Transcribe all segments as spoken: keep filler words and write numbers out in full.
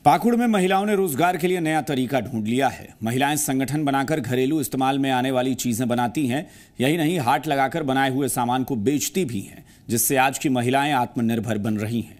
पाकुड़ में महिलाओं ने रोजगार के लिए नया तरीका ढूंढ लिया है। महिलाएं संगठन बनाकर घरेलू इस्तेमाल में आने वाली चीजें बनाती हैं। यही नहीं, हाट लगाकर बनाए हुए सामान को बेचती भी हैं, जिससे आज की महिलाएं आत्मनिर्भर बन रही हैं।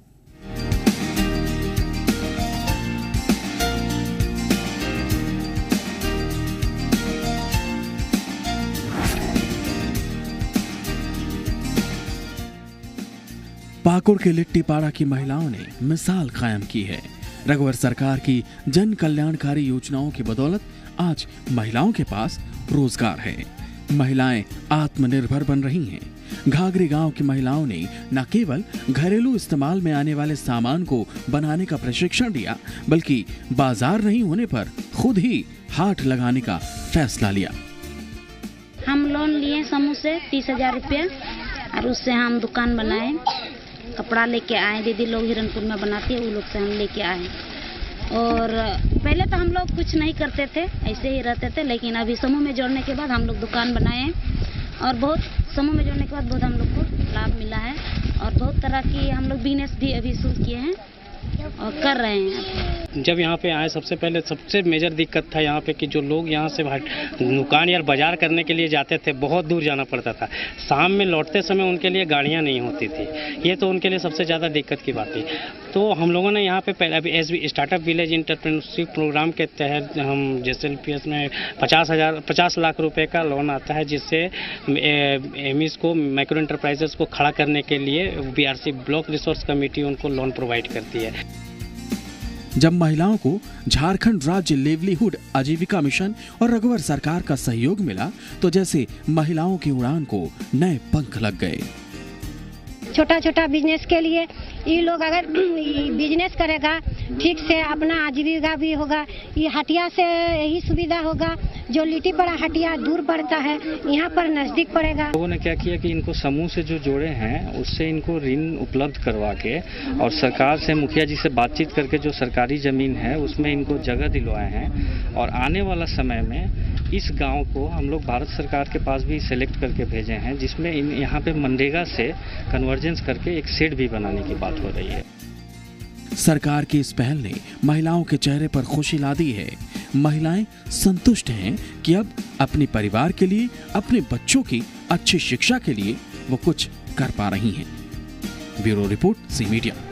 पाकुड़ के लिट्टीपाड़ा की महिलाओं ने मिसाल कायम की है। रघुवर सरकार की जन कल्याणकारी योजनाओं की बदौलत आज महिलाओं के पास रोजगार है। महिलाएं आत्मनिर्भर बन रही हैं। घाघरी गांव की महिलाओं ने न केवल घरेलू इस्तेमाल में आने वाले सामान को बनाने का प्रशिक्षण दिया, बल्कि बाजार नहीं होने पर खुद ही हाट लगाने का फैसला लिया। हम लोन लिए समूह से तीस हजार रुपया और उससे हम दुकान बनाए, कपड़ा लेके आए। दीदी लोग हिरनपुर में बनाती है, वो लोग से हम लेके आए। और पहले तो हम लोग कुछ नहीं करते थे, ऐसे ही रहते थे, लेकिन अभी समूह में जोड़ने के बाद हम लोग दुकान बनाए और बहुत समूह में जोड़ने के बाद बहुत हम लोग को लाभ मिला है। और बहुत तरह की हम लोग बिजनेस भी अभी शुरू किए हैं और कर रहे हैं। जब यहाँ पे आए सबसे पहले सबसे मेजर दिक्कत था यहाँ पे कि जो लोग यहाँ से दुकान या बाजार करने के लिए जाते थे, बहुत दूर जाना पड़ता था। शाम में लौटते समय उनके लिए गाड़ियाँ नहीं होती थी। ये तो उनके लिए सबसे ज़्यादा दिक्कत की बात थी। तो हम लोगों ने यहाँ पे पहले अभी S B startup village entrepreneurship programme के तहत हम जैसे एल पी एस में पचास हज़ार पचास लाख रुपए का लोन आता है, जिससे एम ई को माइक्रो एंटरप्राइजेस को खड़ा करने के लिए B R C block resource committee उनको लोन प्रोवाइड करती है। जब महिलाओं को झारखंड राज्य लेवलीहुड आजीविका मिशन और रघुवर सरकार का सहयोग मिला, तो जैसे महिलाओं की उड़ान को नए पंख लग गए। छोटा छोटा बिजनेस के लिए ये लोग अगर बिजनेस करेगा, ठीक से अपना आजीविका भी होगा। ये हटिया से यही सुविधा होगा, जो लिट्टीपाड़ा हटिया दूर पड़ता है, यहाँ पर नजदीक पड़ेगा। लोगों ने क्या किया कि इनको समूह से जो जोड़े हैं, उससे इनको ऋण उपलब्ध करवा के और सरकार से मुखिया जी से बातचीत करके जो सरकारी जमीन है उसमें इनको जगह दिलवाए हैं। और आने वाला समय में इस गांव को हम लोग भारत सरकार के पास भी सिलेक्ट करके भेजे हैं, जिसमें इन यहाँ पे मनरेगा से कन्वर्जेंस करके एक शेड भी बनाने की बात हो रही है। सरकार की इस पहल ने महिलाओं के चेहरे पर खुशी ला दी है। महिलाएं संतुष्ट हैं कि अब अपने परिवार के लिए, अपने बच्चों की अच्छी शिक्षा के लिए वो कुछ कर पा रही हैं। Bureau report, C media.